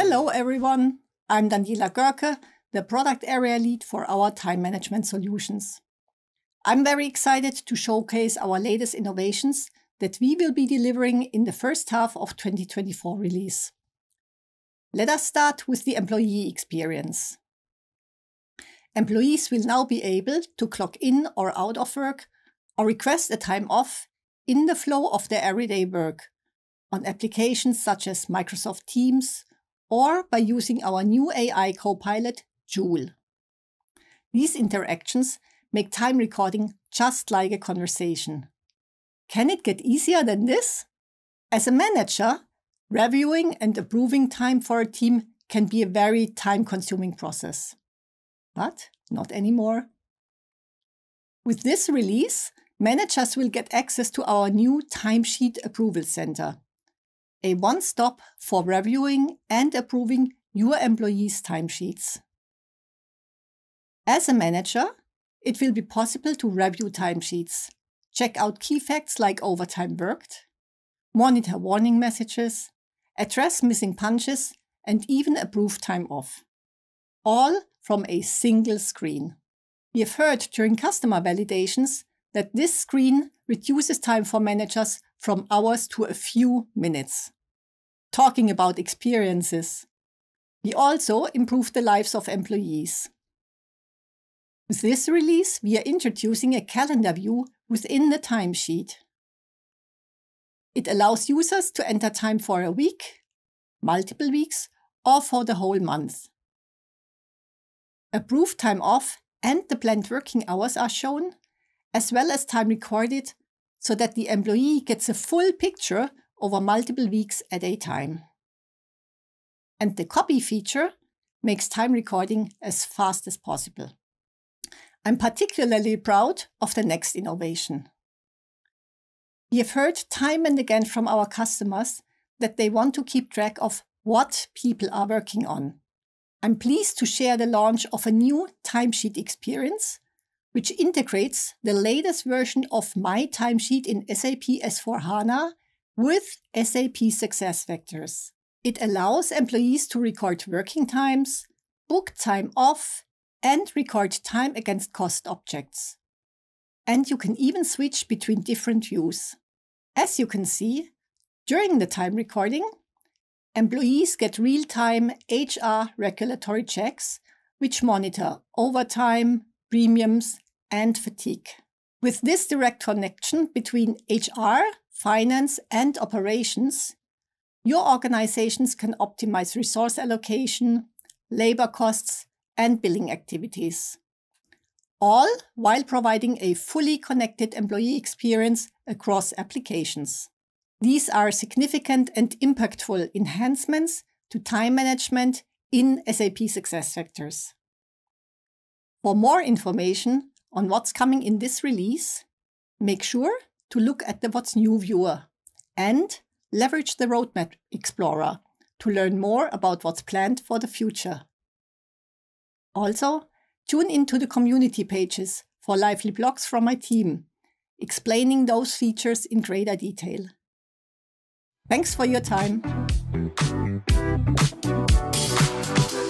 Hello everyone, I'm Daniela Görke, the Product Area Lead for our Time Management Solutions. I'm very excited to showcase our latest innovations that we will be delivering in the first half of 2024 release. Let us start with the employee experience. Employees will now be able to clock in or out of work or request a time off in the flow of their everyday work on applications such as Microsoft Teams or by using our new AI copilot, Joule. These interactions make time recording just like a conversation. Can it get easier than this? As a manager, reviewing and approving time for a team can be a very time-consuming process. But not anymore. With this release, managers will get access to our new Timesheet Approval Center, a one-stop for reviewing and approving your employees' timesheets. As a manager, it will be possible to review timesheets, check out key facts like overtime worked, monitor warning messages, address missing punches, and even approve time off. All from a single screen. We have heard during customer validations that this screen reduces time for managers from hours to a few minutes. Talking about experiences, we also improve the lives of employees. With this release, we are introducing a calendar view within the timesheet. It allows users to enter time for a week, multiple weeks, or for the whole month. Approved time off and the planned working hours are shown, as well as time recorded, so that the employee gets a full picture over multiple weeks at a time. And the copy feature makes time recording as fast as possible. I'm particularly proud of the next innovation. We have heard time and again from our customers that they want to keep track of what people are working on. I'm pleased to share the launch of a new timesheet experience, which integrates the latest version of My Timesheet in SAP S/4HANA with SAP SuccessFactors. It allows employees to record working times, book time off, and record time against cost objects. And you can even switch between different views. As you can see, during the time recording, employees get real-time HR regulatory checks, which monitor overtime, premiums, and fatigue. With this direct connection between HR, finance, and operations, your organizations can optimize resource allocation, labor costs, and billing activities, all while providing a fully connected employee experience across applications. These are significant and impactful enhancements to time management in SAP SuccessFactors. For more information on what's coming in this release, make sure to look at the What's New viewer and leverage the Roadmap Explorer to learn more about what's planned for the future. Also, tune into the community pages for lively blogs from my team, explaining those features in greater detail. Thanks for your time.